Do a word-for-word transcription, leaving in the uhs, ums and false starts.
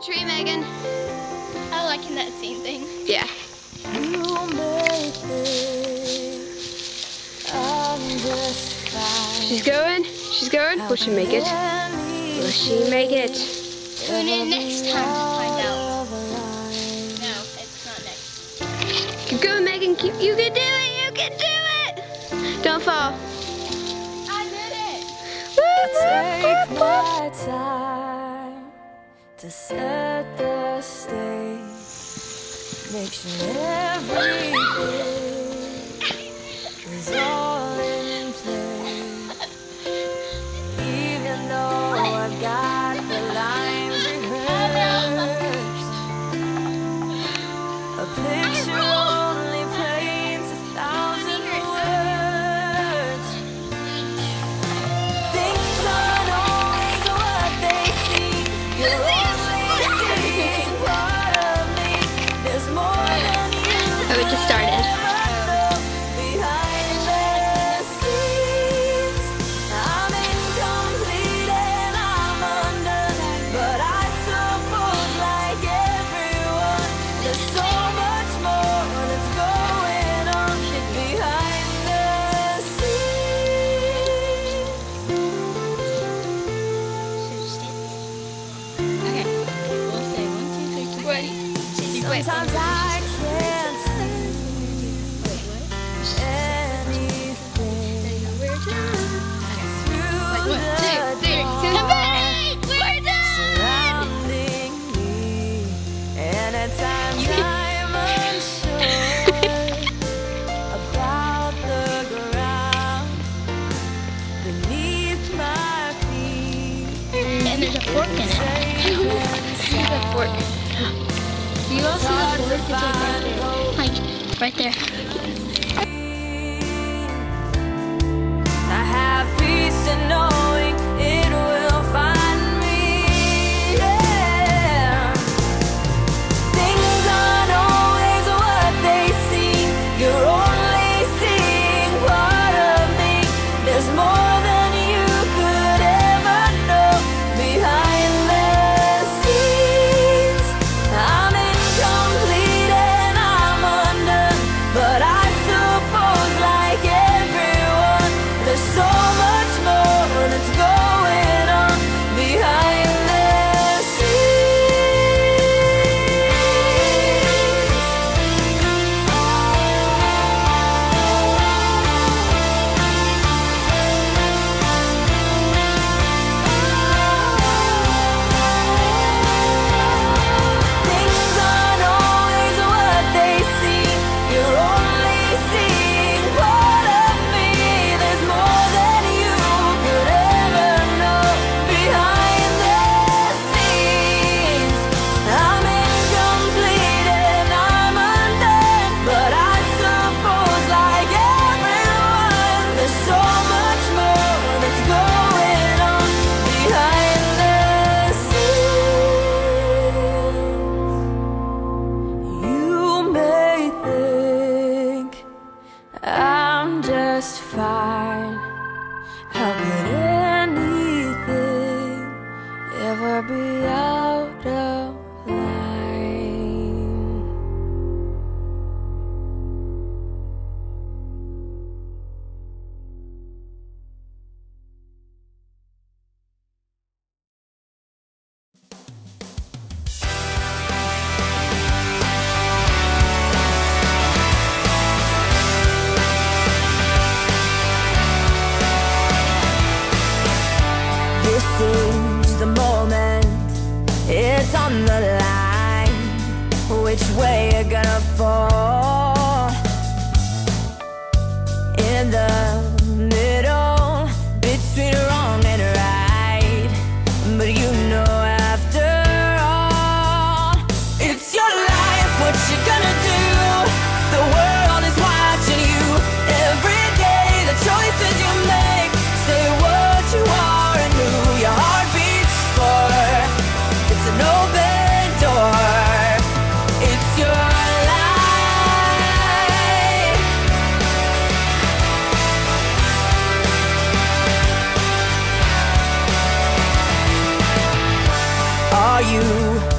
tree, Megan. I like that scene thing. Yeah. She's going. She's going. Will she make it? Will she make it? Tune in next time to find out. No, it's not next. Keep going, Megan. Keep. You can do it. You can do it. Don't fall. I did it. Take my time to set the stage. Make sure everything is all in place. Even though I've got the lines rehearsed, a picture only paints a thousand words. Things aren't always what they seem. You're only seeing part of me. There's more than you Oh, it just started. ever know. Behind the scenes, I'm incomplete and I'm undone. But I suppose, like everyone, there's so much more that's going on behind the scenes. Okay. We'll say one, two, three, keep ready. Wait. Sometimes I can't see anything We're done. through One, the two, three, dark We're done. surrounding me, and at times I'm unsure about the ground beneath my feet. And there's a fork in it. There's a fork. Do you all see the fork? It's like right there. Like, right there. I have peace in knowing it will find me. Yeah. Things aren't always what they seem. You're only seeing part of me. There's more than you could ever know behind the scenes. I'm incomplete and I'm undone, but I suppose, like everyone, there's so much more that's going on behind the Things aren't always what they seem. You're only seeing part of me. There's more than you could ever know behind the scenes. I'm incomplete and I'm undone, but I suppose, like everyone, there's so much more that's going on behind the scenes. You may think I'm just fine. How could anything ever be out of line? This is the moment, it's on the line. Which way you gonna fall? In the middle, between wrong and right. But you know, after all, it's your life, what you gonna do? The world is watching you. Every day, the choices you make say what you are and who your heart beats for. It's an open door. It's your life. Are you